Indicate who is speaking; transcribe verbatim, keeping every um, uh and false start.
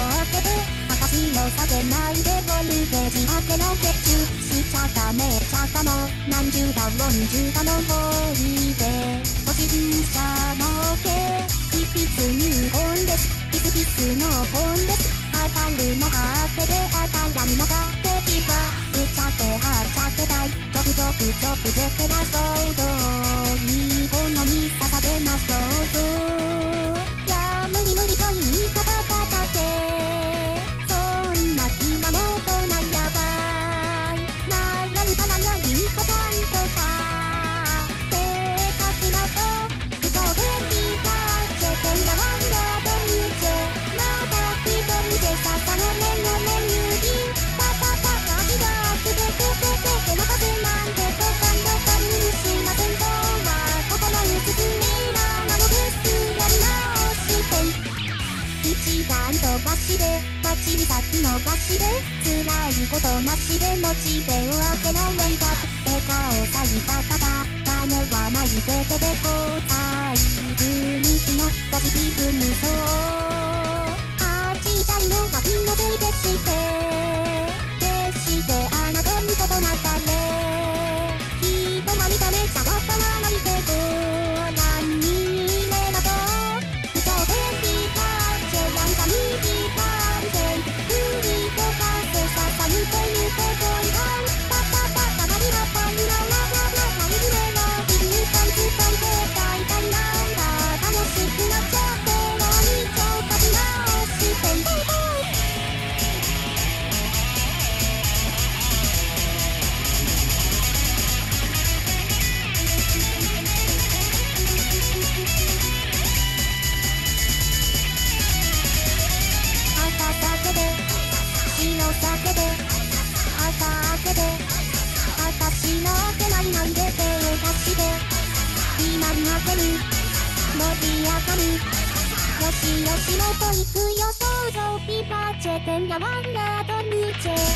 Speaker 1: 開けて私の下げないでボルテージ当ての結集しちゃっためっちゃかも何十だろにじゅうだのボイでおじいちゃの毛ピピツ入本ですピスピスの本です当たるのは当てで当たらんのが敵は打ちゃってはっちゃってたいジョブジョブジョブ絶対な騒動日本のに捧げますどうぞいや無理無理と言い方だけそんな今の大人やばいならるからやりこさんとか正確なと不当で聞いた世間がワンダーと言うてまた一人で笹の根の目にパパパパ火がすべてせてて任せなんてとかんとかにしませんとはここのうつつみななのですやり直して一段飛ばしで街に先延ばしで辛いことなしでモチベを上げられんか笑顔さいた方種はないぜてで交代分岐のポジティブ無双あちちゃいのが気のせいでして決してあなたにとどまったね人は見た目じゃわからないけど何人目だと不当で聞いたなんか右感染振りとかせささにてゆけといかんパパパパパリラパリララララパリリレラビリューパンツパンテ大体なんだ楽しくなっちゃって何ちょっとし直してんぼいぼい朝酒で白酒で朝明けで私の手ないないで手を貸して今に開ける伸び上がるよしよしもっといくよ想像ピパチェテンやワンダードルチェ